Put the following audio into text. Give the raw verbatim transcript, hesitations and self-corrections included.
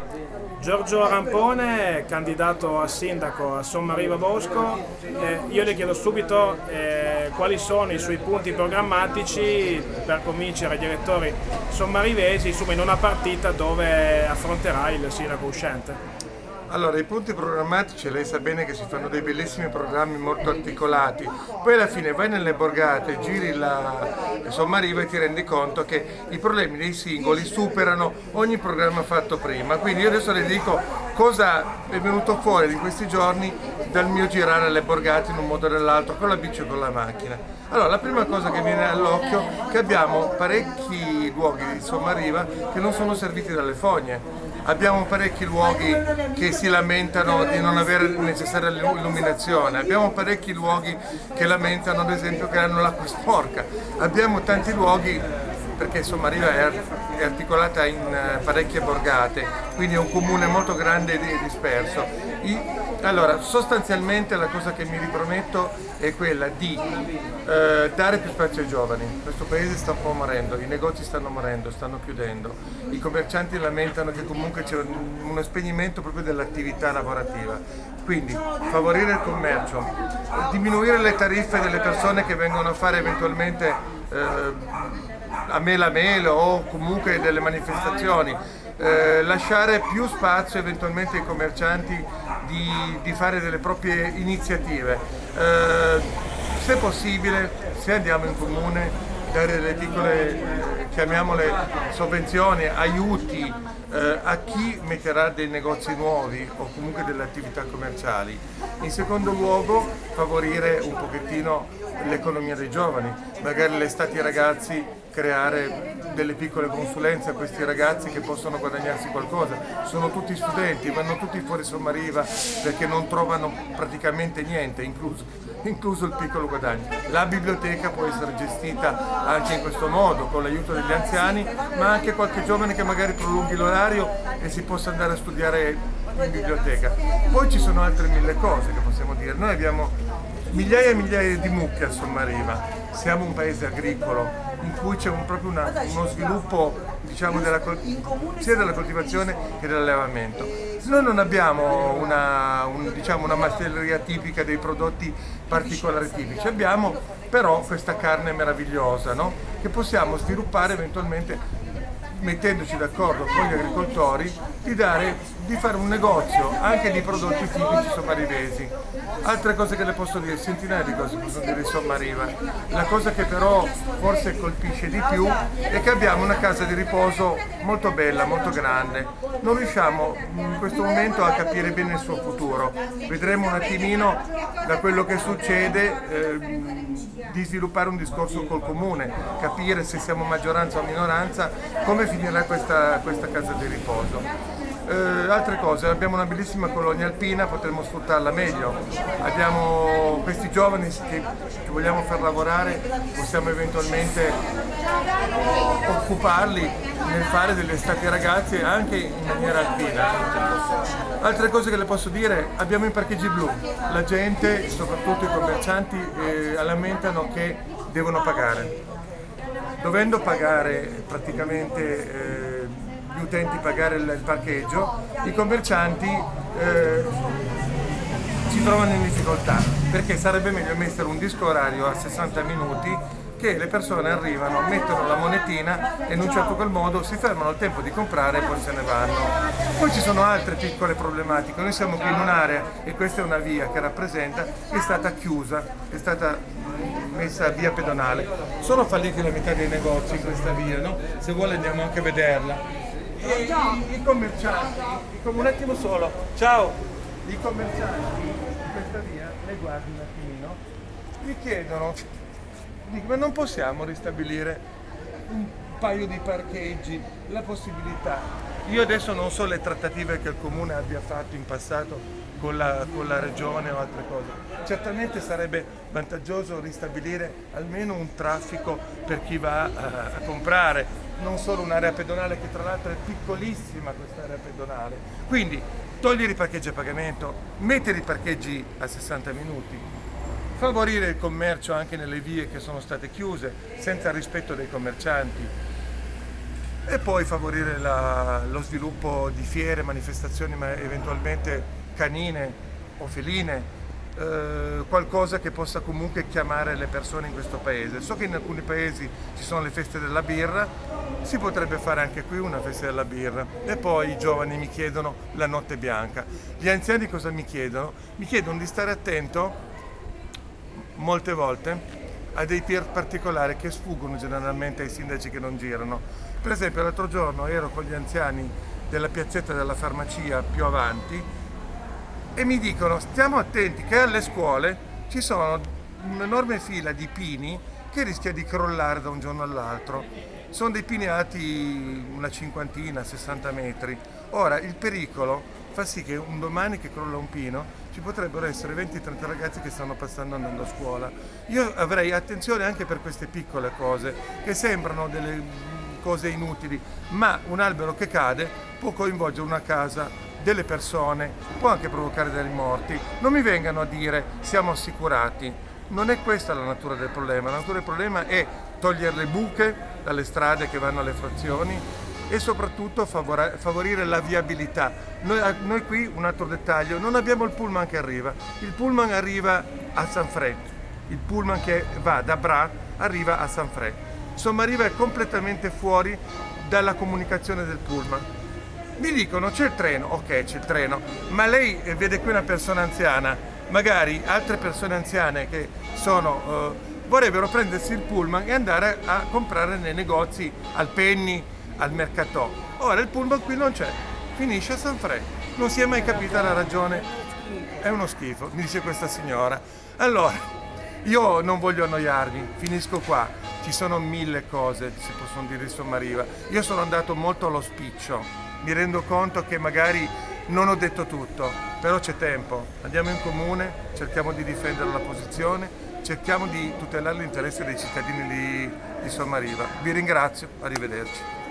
Giorgio Rampone, candidato a sindaco a Sommariva Bosco. Eh, io le chiedo subito eh, quali sono i suoi punti programmatici per convincere i direttori sommarivesi, insomma, in una partita dove affronterà il sindaco uscente. Allora, i punti programmatici, lei sa bene che si fanno dei bellissimi programmi molto articolati, poi alla fine vai nelle borgate, giri la Sommariva e ti rendi conto che i problemi dei singoli superano ogni programma fatto prima. Quindi io adesso le dico cosa è venuto fuori di questi giorni dal mio girare le borgate in un modo o nell'altro, con la bici o con la macchina. Allora, la prima cosa che viene all'occhio è che abbiamo parecchi luoghi di Sommariva che non sono serviti dalle fogne. Abbiamo parecchi luoghi che si lamentano di non avere necessaria illuminazione, abbiamo parecchi luoghi che lamentano ad esempio che hanno l'acqua sporca, abbiamo tanti luoghi perché Sommariva è articolata in parecchie borgate, quindi è un comune molto grande e disperso. Allora, sostanzialmente la cosa che mi riprometto è quella di eh, dare più spazio ai giovani. Questo paese sta un po' morendo, i negozi stanno morendo, stanno chiudendo, i commercianti lamentano che comunque c'è un, uno spegnimento proprio dell'attività lavorativa. Quindi favorire il commercio, diminuire le tariffe delle persone che vengono a fare eventualmente eh, a mela a mela o comunque delle manifestazioni, eh, lasciare più spazio eventualmente ai commercianti di, di fare delle proprie iniziative, eh, se possibile, se andiamo in comune, dare delle piccole, chiamiamole sovvenzioni, aiuti eh, a chi metterà dei negozi nuovi o comunque delle attività commerciali. In secondo luogo favorire un pochettino l'economia dei giovani, magari l'estate ai ragazzi, creare delle piccole consulenze a questi ragazzi che possono guadagnarsi qualcosa. Sono tutti studenti, vanno tutti fuori Sommariva perché non trovano praticamente niente, incluso, incluso il piccolo guadagno. La biblioteca può essere gestita anche in questo modo, con l'aiuto degli anziani, ma anche qualche giovane che magari prolunghi l'orario e si possa andare a studiare in biblioteca. Poi ci sono altre mille cose che possiamo dire. Noi abbiamo migliaia e migliaia di mucche a Sommariva, siamo un paese agricolo in cui c'è un, proprio una, uno sviluppo, diciamo, della, sia della coltivazione che dell'allevamento. Noi non abbiamo una, un, diciamo, una macelleria tipica dei prodotti particolari tipici, abbiamo però questa carne meravigliosa, no? Che possiamo sviluppare eventualmente mettendoci d'accordo con gli agricoltori di, dare, di fare un negozio anche di prodotti tipici sommarivesi. Altre cose che le posso dire, centinaia di cose possono dire di Sommariva. La cosa che però forse colpisce di più è che abbiamo una casa di riposo molto bella, molto grande. Non riusciamo in questo momento a capire bene il suo futuro. Vedremo un attimino da quello che succede eh, di sviluppare un discorso col comune, capire se siamo maggioranza o minoranza, come finirà questa, questa casa di riposo. Eh, altre cose, abbiamo una bellissima colonia alpina, potremmo sfruttarla meglio, abbiamo questi giovani che, che vogliamo far lavorare, possiamo eventualmente occuparli nel fare delle estati ragazzi anche in maniera alpina. Altre cose che le posso dire, abbiamo i parcheggi blu, la gente, soprattutto i commercianti, eh, lamentano che devono pagare. Dovendo pagare praticamente eh, gli utenti pagare il, il parcheggio, i commercianti eh, si trovano in difficoltà perché sarebbe meglio mettere un disco orario a sessanta minuti che le persone arrivano, mettono la monetina e in un certo qual modo si fermano al tempo di comprare e poi se ne vanno. Poi ci sono altre piccole problematiche, noi siamo qui in un'area e questa è una via che rappresenta, che è stata chiusa, è stata messa via pedonale. Sono falliti la metà dei negozi in questa via, no? Se vuole andiamo anche a vederla. E i, i commercianti, un attimo solo, ciao! I commercianti di questa via, le guardi un attimino, mi chiedono, dico, ma non possiamo ristabilire un paio di parcheggi, la possibilità. Io adesso non so le trattative che il comune abbia fatto in passato con la, con la regione o altre cose. Certamente sarebbe vantaggioso ristabilire almeno un traffico per chi va a, a comprare, non solo un'area pedonale che tra l'altro è piccolissima questa area pedonale. Quindi togliere i parcheggi a pagamento, mettere i parcheggi a sessanta minuti, favorire il commercio anche nelle vie che sono state chiuse senza il rispetto dei commercianti. e poi favorire la, lo sviluppo di fiere, manifestazioni ma eventualmente canine o feline, eh, qualcosa che possa comunque chiamare le persone in questo paese. So che in alcuni paesi ci sono le feste della birra, si potrebbe fare anche qui una festa della birra. E poi i giovani mi chiedono la notte bianca. Gli anziani cosa mi chiedono? Mi chiedono di stare attento molte volte a dei peer particolari che sfuggono generalmente ai sindaci che non girano. Per esempio l'altro giorno ero con gli anziani della piazzetta della farmacia più avanti e mi dicono stiamo attenti che alle scuole ci sono un'enorme fila di pini che rischia di crollare da un giorno all'altro. Sono dei pini alti una cinquantina, sessanta metri. Ora il pericolo fa sì che un domani che crolla un pino ci potrebbero essere venti trenta ragazzi che stanno passando andando a scuola. Io avrei attenzione anche per queste piccole cose che sembrano delle cose inutili, ma un albero che cade può coinvolgere una casa, delle persone, può anche provocare dei morti. Non mi vengano a dire siamo assicurati, non è questa la natura del problema. La natura del problema è togliere le buche dalle strade che vanno alle frazioni e soprattutto favorire la viabilità. Noi, noi qui, un altro dettaglio, non abbiamo il pullman che arriva. Il pullman arriva a Saint-Fré, il pullman che va da Bra arriva a Saint-Fré. Sommariva è completamente fuori dalla comunicazione del pullman. Mi dicono c'è il treno, ok c'è il treno, ma lei vede qui una persona anziana, magari altre persone anziane che sono, eh, vorrebbero prendersi il pullman e andare a comprare nei negozi, al Penny, al Mercatò. Ora il pullman qui non c'è, finisce a Saint-Fré, non si è mai capita la ragione, è uno schifo, mi dice questa signora. Allora, io non voglio annoiarvi, finisco qua, ci sono mille cose che si possono dire di Sommariva. Io sono andato molto allo spiccio, mi rendo conto che magari non ho detto tutto, però c'è tempo, andiamo in comune, cerchiamo di difendere la posizione, cerchiamo di tutelare l'interesse dei cittadini di, di Sommariva. Vi ringrazio, arrivederci.